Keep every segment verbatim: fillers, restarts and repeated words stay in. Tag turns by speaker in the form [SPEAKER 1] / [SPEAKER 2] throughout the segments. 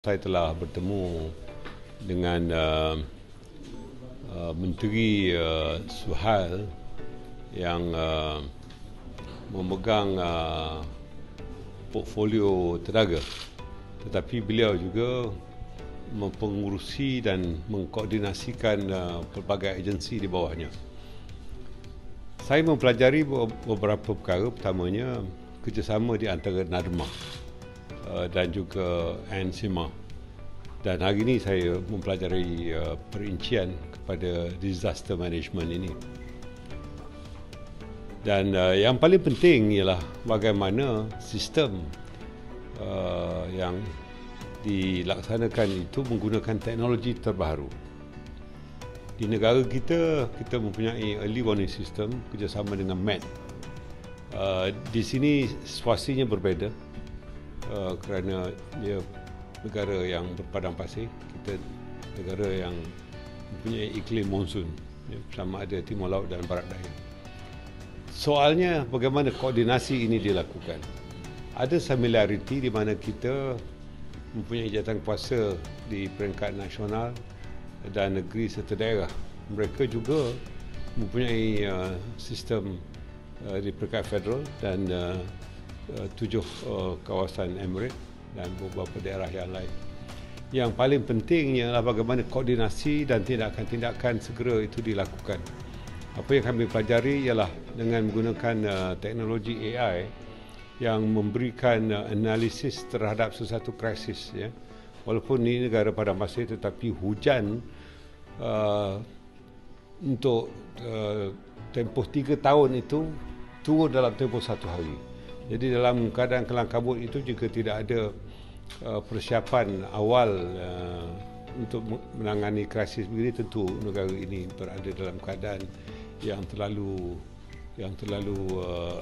[SPEAKER 1] Saya telah bertemu dengan uh, uh, Menteri uh, Suhal yang uh, memegang uh, portfolio tenaga, tetapi beliau juga mempengurusi dan mengkoordinasikan uh, pelbagai agensi di bawahnya. Saya mempelajari beberapa perkara, pertamanya kerjasama di antara NADMA uh, dan juga NSIMA. Dan hari ini saya mempelajari uh, perincian kepada disaster management ini. Dan uh, yang paling penting ialah bagaimana sistem uh, yang dilaksanakan itu menggunakan teknologi terbaru. Di negara kita, kita mempunyai early warning system kerjasama dengan M E T. Uh, di sini situasinya berbeza uh, kerana dia negara yang berpadang pasir, kita negara yang mempunyai iklim monsun, ya, sama ada timur laut dan barat daya. Soalnya bagaimana koordinasi ini dilakukan. Ada similarity di mana kita mempunyai jawatan kuasa di peringkat nasional dan negeri serta daerah. Mereka juga mempunyai uh, sistem uh, di peringkat federal dan uh, uh, tujuh uh, kawasan emirate dan beberapa daerah yang lain. Yang paling pentingnya adalah bagaimana koordinasi dan tindakan-tindakan segera itu dilakukan. Apa yang kami pelajari ialah dengan menggunakan uh, teknologi A I yang memberikan uh, analisis terhadap sesuatu krisis. Ya. Walaupun ini negara padang pasir, tetapi hujan uh, untuk uh, tempoh tiga tahun itu turun dalam tempoh satu hari. Jadi dalam keadaan kelang kabut itu jika tidak ada uh, persiapan awal uh, untuk menangani krisis begini, tentu negara ini berada dalam keadaan yang terlalu yang terlalu uh,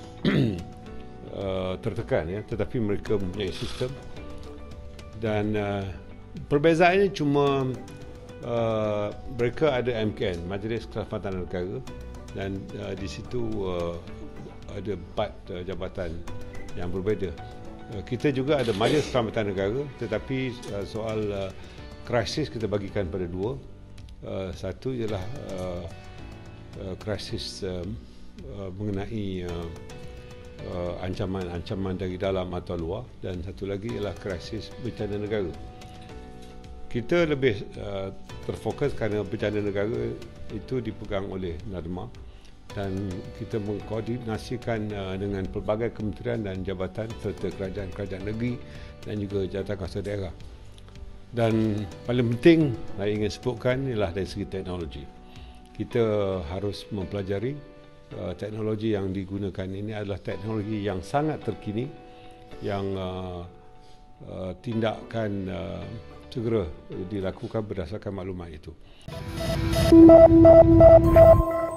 [SPEAKER 1] uh, tertekan, ya. Tetapi mereka mempunyai sistem dan uh, perbezaannya cuma uh, mereka ada M K N, Majlis Keselamatan Negara, dan uh, di situ uh, ada empat uh, jabatan yang berbeza. Uh, kita juga ada Majlis Keselamatan Negara, tetapi uh, soal uh, krisis kita bagikan pada dua. Uh, satu ialah uh, uh, krisis uh, uh, mengenai uh, uh, ancaman-ancaman dari dalam atau luar, dan satu lagi ialah krisis bencana negara. Kita lebih uh, terfokus kerana bencana negara itu dipegang oleh NADMA, dan kita mengkoordinasikan uh, dengan pelbagai kementerian dan jabatan serta kerajaan-kerajaan negeri dan juga jawatan kuasa daerah. Dan paling penting saya ingin sebutkan ialah dari segi teknologi. Kita harus mempelajari uh, teknologi yang digunakan ini adalah teknologi yang sangat terkini, yang uh, uh, tindakan uh, segera dilakukan berdasarkan maklumat itu.